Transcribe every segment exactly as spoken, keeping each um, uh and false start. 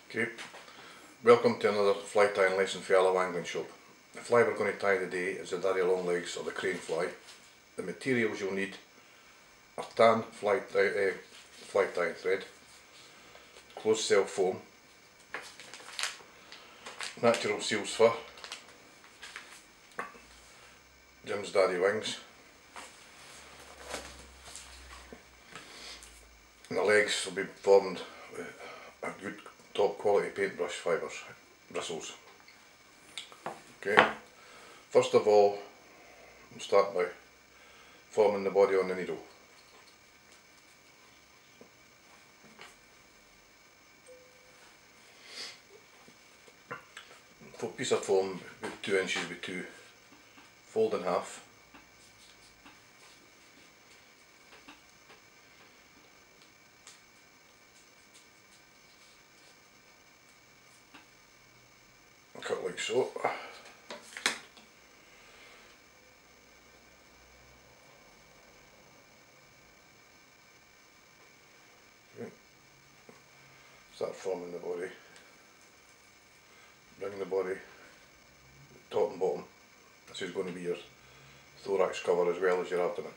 Okay, welcome to another fly tying lesson for Yellow Angling Shop. The fly we're going to tie today is the daddy long legs or the crane fly. The materials you'll need are tan fly, tie, uh, fly tying thread, closed cell foam, natural seal's fur, Jim's Daddy Wings, and the legs will be formed with a good top quality paintbrush fibres, bristles. Okay, first of all we'll start by forming the body on the needle. For a piece of foam about two inches by two, fold in half. Cut like so. Okay. Start forming the body. Bring the body top and bottom. This is going to be your thorax cover as well as your abdomen.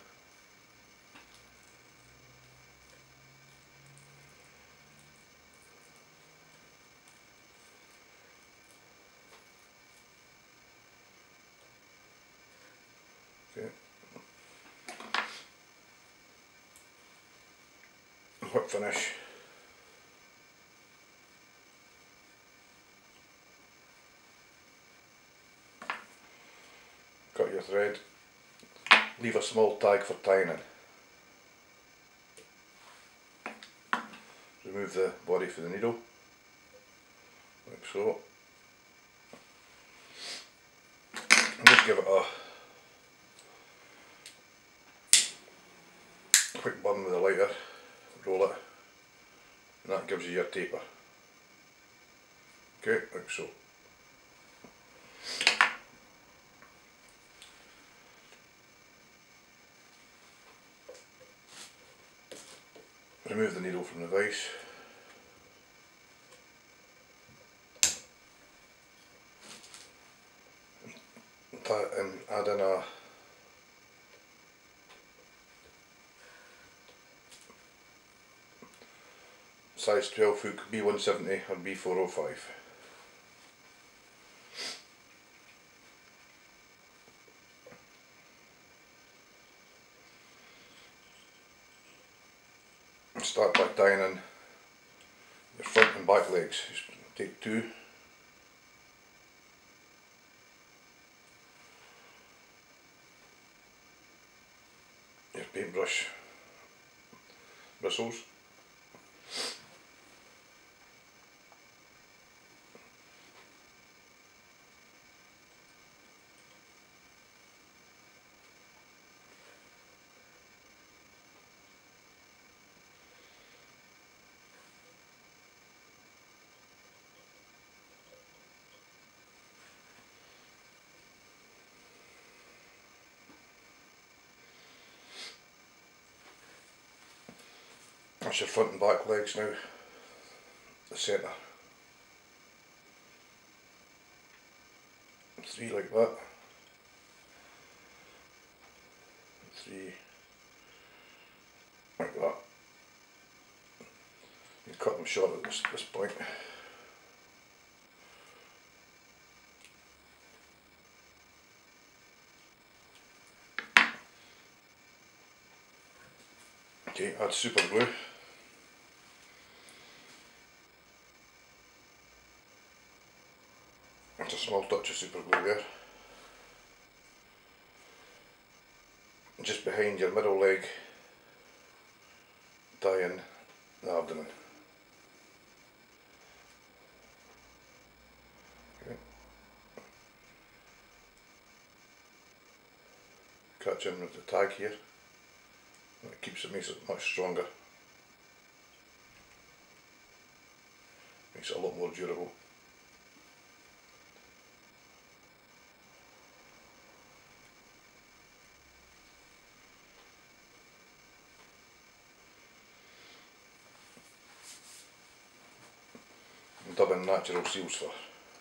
Okay. Whip finish. Cut your thread. Leave a small tag for tying in. Remove the body for the needle, like so. And just give it a quick burn with a lighter, roll it, and that gives you your taper. Okay, like so. Remove the needle from the vise. And add in a size twelve hook B one seventy or B four oh five. Start by tying in your front and back legs. Just take two. Your paintbrush bristles. That's your front and back legs now, the centre. Three like that. Three like that. You cut them short at this, this point. Okay, add super glue. That's a small touch of super glue there. And just behind your middle leg, tie in the abdomen. Okay. Catch in with the tag here. It keeps it, makes it much stronger. Makes it a lot more durable. tub in natural seals for.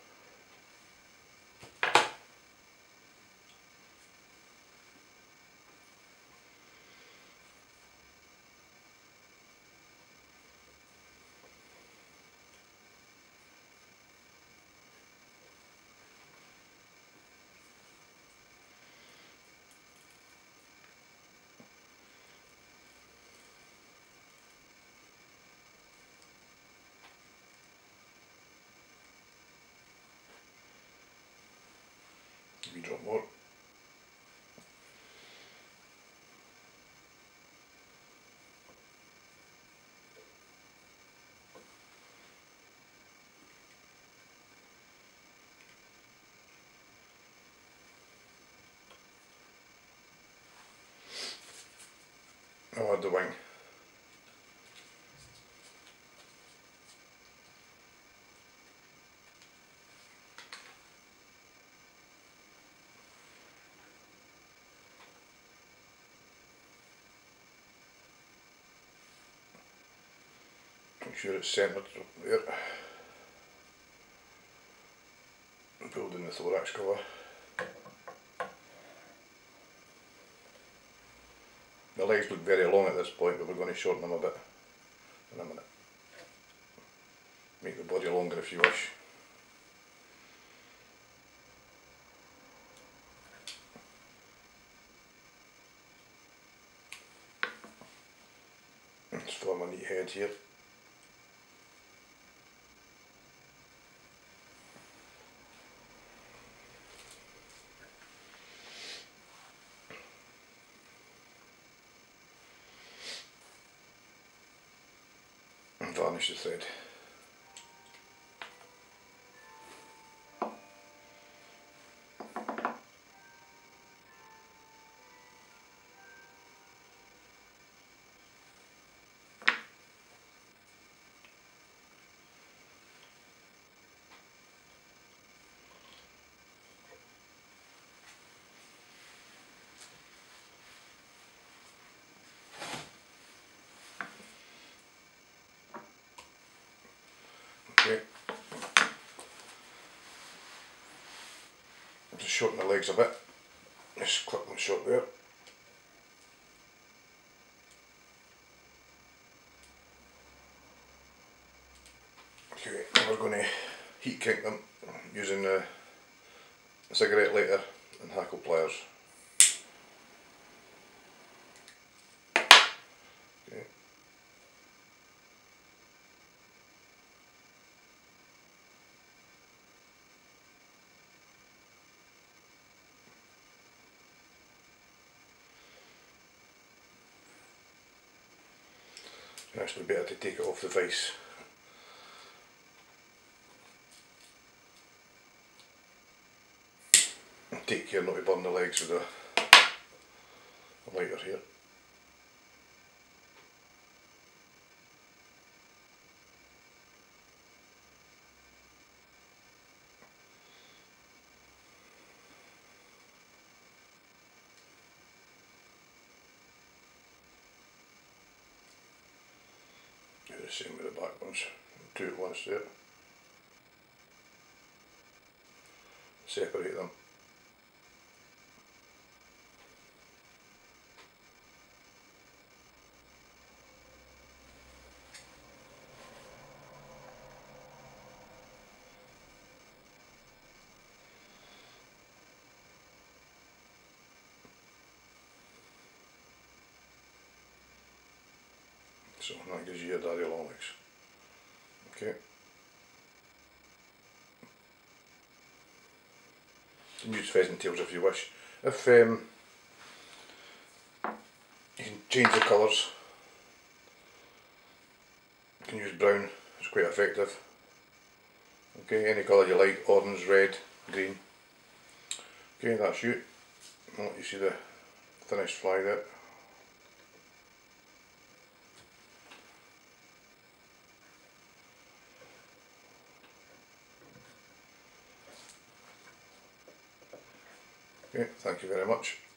We drop more. I'll add the wing. Make sure it's centred up there. Build in the thorax cover. The legs look very long at this point, but we're going to shorten them a bit in a minute. Make the body longer if you wish. Let's form a neat head here. And varnish the thread. Okay. Just shorten the legs a bit. Just clip them short there. Okay, and we're going to heat kink them using the cigarette lighter and hackle pliers. Okay. It's actually better to take it off the vise. And take care not to burn the legs with the, the lighter here. Do the same with the back ones. Two at once there. Separate them. So that gives you your daddy long legs. Okay. You can use pheasant tails if you wish. If um, you can change the colours. You can use brown, it's quite effective. Okay, any colour you like, orange, red, green. Okay, that's you. I'll let you see the finished fly there. Okay, thank you very much.